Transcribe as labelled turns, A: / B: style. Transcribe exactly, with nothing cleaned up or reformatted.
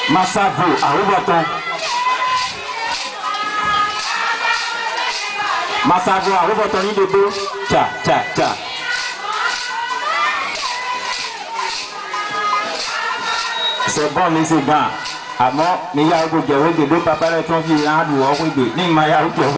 A: Masavo Arubaton. Masavo Arubaton ni debo. Cha cha cha. C'est bon les gars. Avant, mais il y a un peu de papa et ton fils à nous, ni Maya.